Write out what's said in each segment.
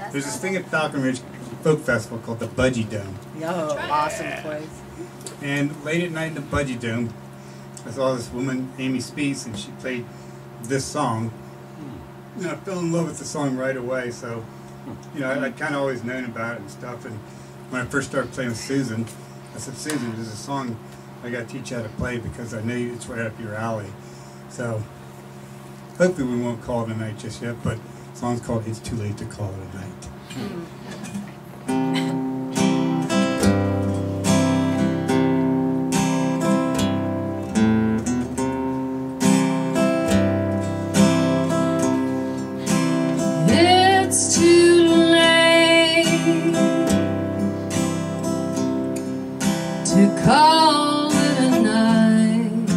There's this thing at Falcon Ridge Folk Festival called the Budgie Dome. Oh, awesome place. And late at night in the Budgie Dome, I saw this woman, Amy Spees, and she played this song. And I fell in love with the song right away, so, you know, I'd kind of always known about it and stuff. And when I first started playing with Susan, I said, Susan, there's a song I got to teach you how to play because I know it's right up your alley. So, hopefully we won't call it a night just yet, but the song's called It's Too Late to Call It a Night. It's too late to call it a night.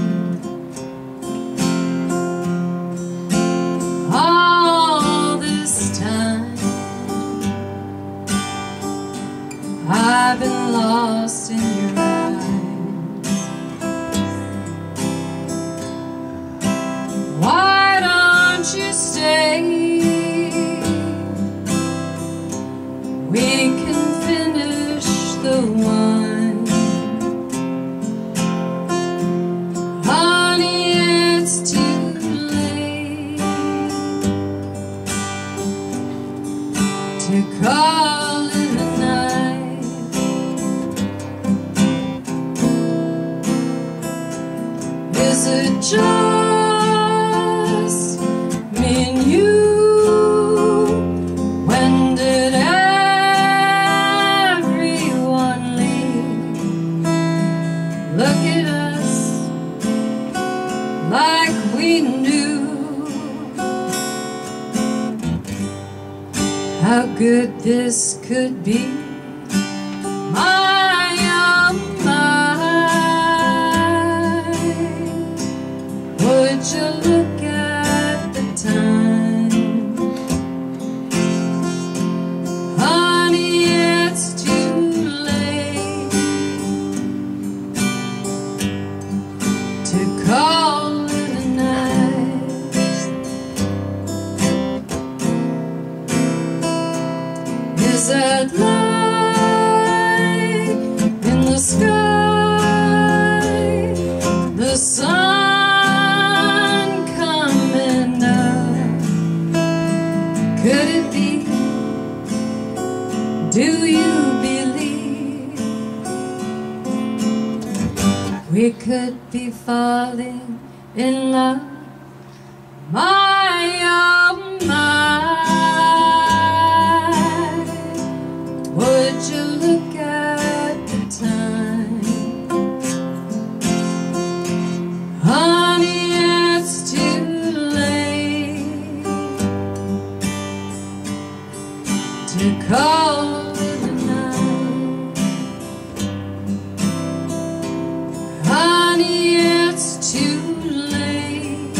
All this time I've been lost in your eyes. Why don't you stay? We can finish the wine. Honey, it's too late to call it a night. Is it just me and you? When did look at us like we knew how good this could be. My, oh my, would you look at the time? Honey, it's too late to call it a night. Is that light in the sky, the sun coming up? Could it be? Do you believe we could be falling in love? My, oh my, would you look at the time? Honey, it's too late to call it a night. Honey, it's too late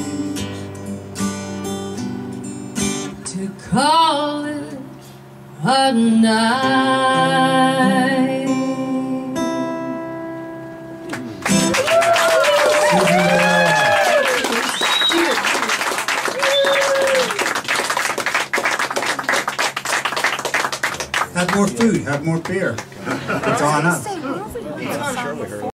to call it a night. Have more food, have more beer. It's on up.